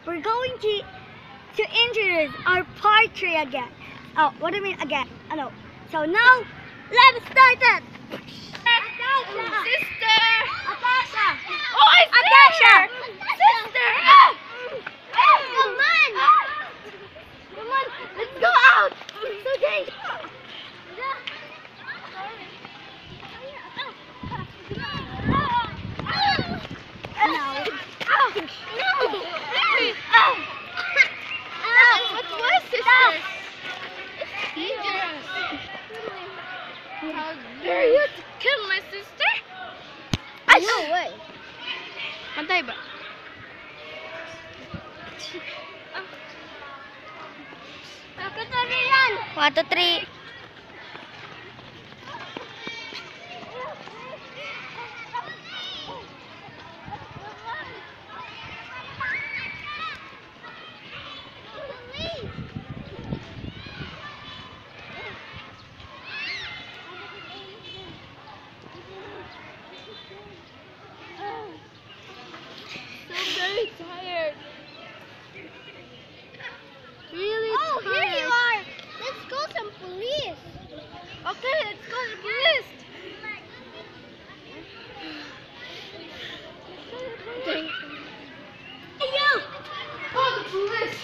we're going to introduce our part 3 again. Oh, what do you mean again? I know. So now, let's start it. Sister! Atasha! Oh, I see Atasha! her! Sister! Come on! Come on, let's go out! It's okay. What was sister? It's dangerous. How dare you to kill my sister? No way. Pantay ba? Kakatari yan! 1, 2, 3. I'm very tired. Really Oh, tired. here you are! Let's call some police! Okay, let's go to the police. Hey, you! Call the police.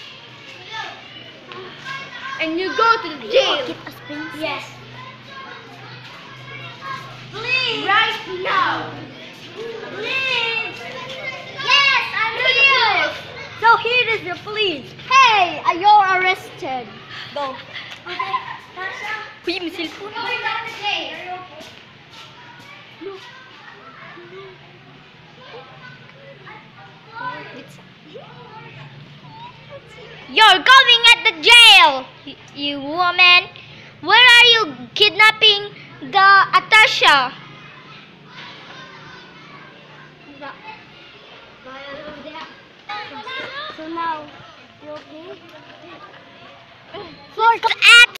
And you go to the jail. Get us princess. Yes. Please! Right now. Please! Yes, I'm here! So here is the police. Hey, you're arrested. Go. Okay, Tasha. Uy, may cellphone. Going down the gate. Are you okay? No. You're going at the jail, you woman. Where are you kidnapping the Atasha? So now, you okay? At